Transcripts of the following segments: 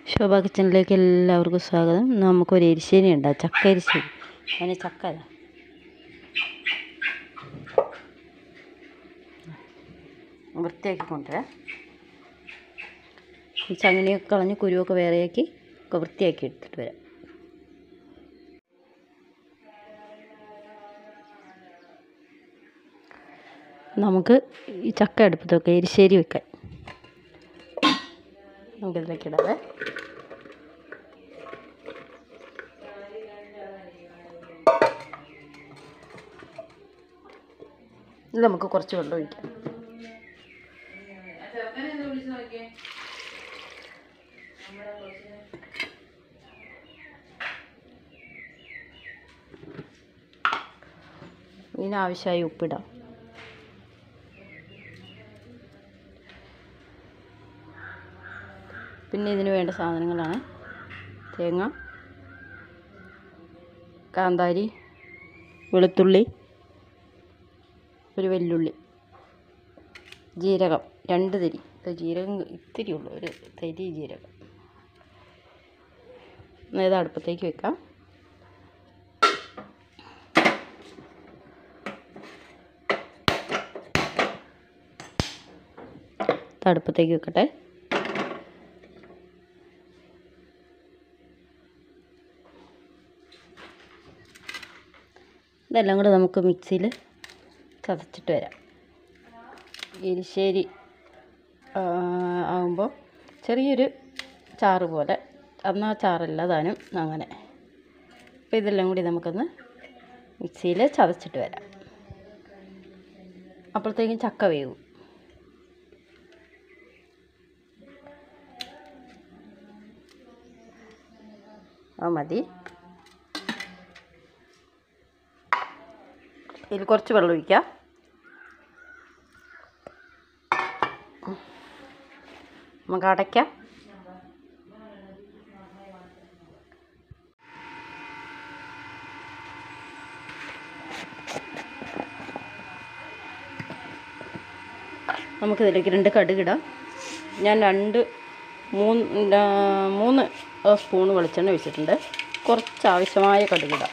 ശോഭ കിച്ചണിലേക്ക് എല്ലാവർക്കും സ്വാഗതം. നമുക്കൊരു എരിശ്ശേരി ഉണ്ടാകും, ചക്ക എരിശ്ശേരി. അതിന് ചക്ക വൃത്തിയാക്കി കൊണ്ടുവരാം. ഈ ചങ്ങിനിയൊക്കെ കളഞ്ഞ് കുരുവൊക്കെ വേറെയാക്കി ഒക്കെ വൃത്തിയാക്കി എടുത്തിട്ട് വരാം. നമുക്ക് ഈ ചക്ക അടുപ്പത്തൊക്കെ എരിശ്ശേരി വെക്കാൻ നമുക്കിതിലേക്ക് ഇടാതെ ഇത് നമുക്ക് കുറച്ച് വെള്ളം ഒഴിക്കാം. ഇതിനാവശ്യമായി ഉപ്പിടാം. പിന്നെ ഇതിന് വേണ്ട സാധനങ്ങളാണ് തേങ്ങ, കാന്താരി, വെളുത്തുള്ളി, ഒരു വെല്ലുള്ളി, ജീരകം 2 തരി. ജീരകം ഇത്തിരി ഉള്ളൂ, ഒരു തരി ജീരകം. ഇത് അടുപ്പത്തേക്ക് വെക്കാം. അടുപ്പത്തേക്ക് വെക്കട്ടെ. ഇതെല്ലാം കൂടെ നമുക്ക് മിക്സിയിൽ ചതച്ചിട്ട് വരാം. എരിശ്ശേരി ആകുമ്പോൾ ചെറിയൊരു ചാറ് പോലെ, എന്നാൽ ചാറല്ല താനും അങ്ങനെ. അപ്പോൾ ഇതെല്ലാം കൂടി നമുക്കൊന്ന് മിക്സിയിൽ ചതച്ചിട്ട് വരാം. അപ്പോഴത്തേക്കും ചക്ക വേവും. അത് മതി. ഇതിൽ കുറച്ച് വെള്ളം ഒഴിക്കാം. നമുക്ക് അടയ്ക്കാം. നമുക്കിതിലേക്ക് 2 കടുകിടാം. ഞാൻ 3 സ്പൂൺ വെളിച്ചെണ്ണ ഒഴിച്ചിട്ടുണ്ട്. കുറച്ച് ആവശ്യമായ കടുകിടാം.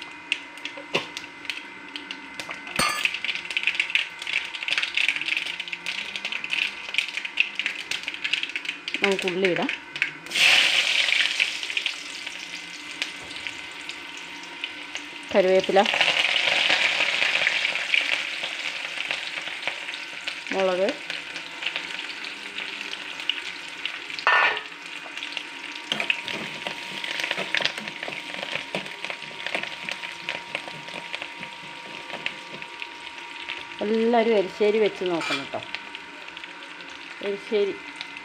നമുക്ക് ഉള്ളി ഇടാം. കറിവേപ്പില, മുളക്, എല്ലാവരും എരിശ്ശേരി വെച്ച് നോക്കണം കേട്ടോ. എരിശ്ശേരി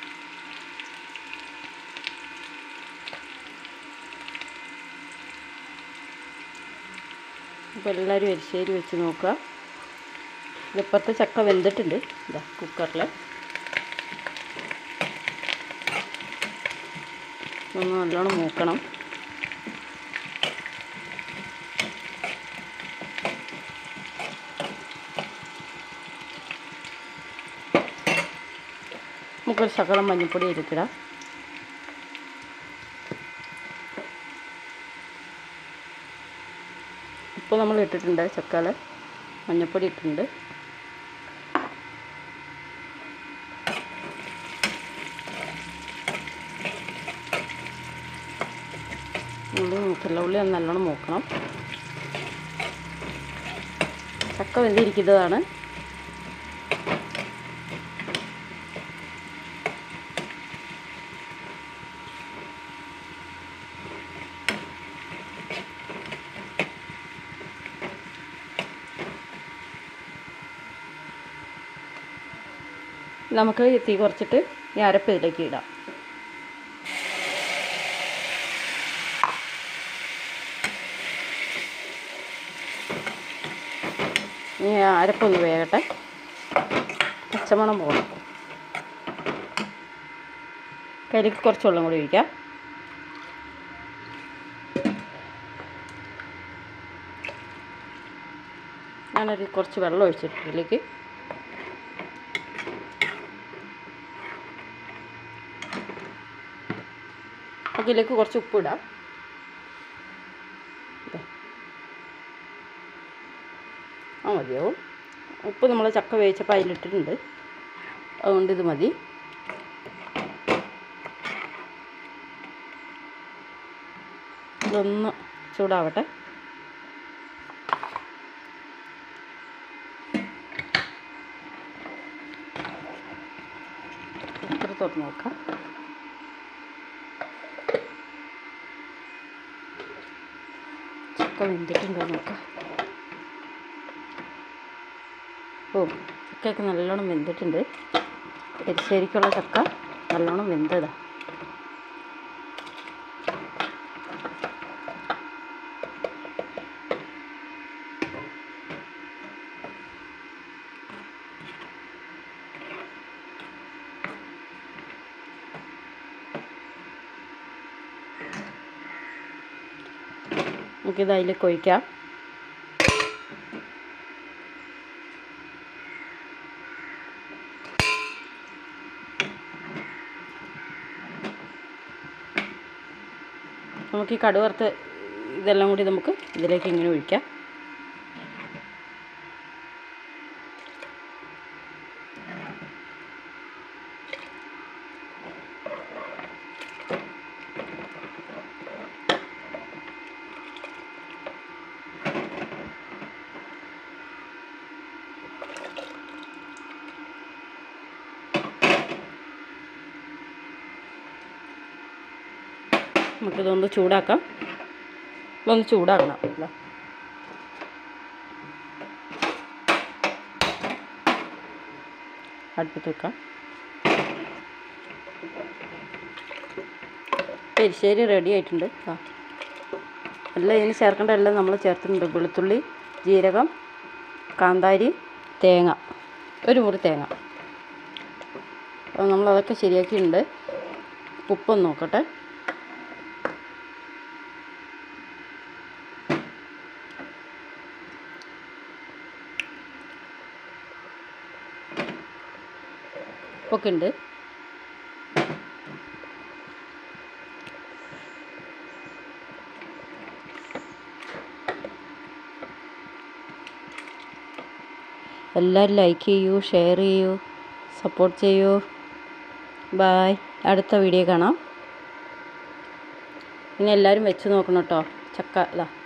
അപ്പോൾ എല്ലാവരും എരിശ്ശേരി വെച്ച് നോക്കുക. ഇതിപ്പുറത്തെ ചക്ക വെന്തിട്ടുണ്ട്. ഇതാ കുക്കറിൽ ഒന്ന് നല്ലോണം മൂക്കണം. നമുക്കൊരു ശകലം മഞ്ഞൾപ്പൊടി ഇരിക്കിടാം. ഇപ്പോൾ നമ്മൾ ഇട്ടിട്ടുണ്ട് ചക്കാൽ മഞ്ഞൾപ്പൊടി ഇട്ടിട്ടുണ്ട്. ഉള്ളി മൂക്കില്ല, ഉള്ളി ഒന്ന് നല്ലോണം മൂക്കണം. ചക്ക വെന്തിരിക്കുന്നതാണ്. നമുക്ക് തീ കുറച്ചിട്ട് ഈ അരപ്പ് ഇതിലേക്ക് ഇടാം. ഈ അരപ്പൊന്ന് വേകട്ടെ, പച്ചമണം പോകണം. കയ്യിലേക്ക് കുറച്ച് വെള്ളം കൂടി ഒഴിക്കാം. ഞാനൊരു കുറച്ച് വെള്ളം ഒഴിച്ചിട്ട് ഇതിലേക്ക് നമുക്ക് ഇതിലേക്ക് കുറച്ച് ഉപ്പ് ഇടാം. മതിയാവും. ഉപ്പ് നമ്മൾ ചക്ക വേവിച്ചപ്പോൾ അതിലിട്ടിട്ടുണ്ട്, അതുകൊണ്ട് ഇത് മതി. ഇതൊന്ന് ചൂടാവട്ടെ. കുക്കർ തുറന്ന് നോക്കാം. ചക്ക വെന്തിട്ടുണ്ടോ നോക്കാം. ചക്കയൊക്കെ നല്ലോണം വെന്തിട്ടുണ്ട്. എരിശ്ശേരിക്കുള്ള ചക്ക നല്ലോണം വെന്തതാണ്. നമുക്കിത് അതിലേക്ക് ഒഴിക്കാം. നമുക്ക് ഈ കടുക് വറുത്ത് ഇതെല്ലാം കൂടി നമുക്ക് ഇതിലേക്ക് ഇങ്ങനെ ഒഴിക്കാം. നമുക്കിതൊന്ന് ചൂടാക്കാം. ഇതൊന്ന് ചൂടാക്കണം. അടുപ്പത്ത് വെക്കാം. എരിശ്ശേരി റെഡി ആയിട്ടുണ്ട്. എല്ലാം ഇതിന് ചേർക്കേണ്ട എല്ലാം നമ്മൾ ചേർത്തിട്ടുണ്ട്. വെളുത്തുള്ളി, ജീരകം, കാന്താരി, തേങ്ങ, ഒരു മുറി തേങ്ങ. അപ്പോൾ നമ്മളതൊക്കെ ശരിയാക്കിയിട്ടുണ്ട്. ഉപ്പൊന്ന് നോക്കട്ടെ. ഉപ്പൊക്കെ ഉണ്ട്. എല്ലാവരും ലൈക്ക് ചെയ്യൂ, ഷെയർ ചെയ്യൂ, സപ്പോർട്ട് ചെയ്യൂ. ബായ്. അടുത്ത വീഡിയോ കാണാം. ഇനി എല്ലാവരും വെച്ച് നോക്കണം കേട്ടോ. ചക്ക ഇതാ.